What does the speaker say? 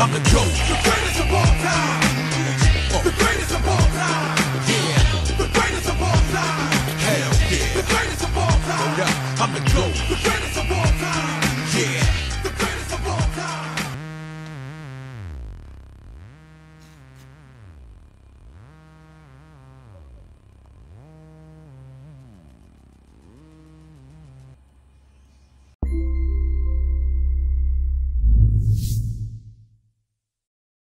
I'm the GOAT. The greatest of all time. The greatest of all time. Yeah, The greatest of all time. hell yeah. The greatest of all time. Hold up, I'm the GOAT. The greatest of all time. Yeah.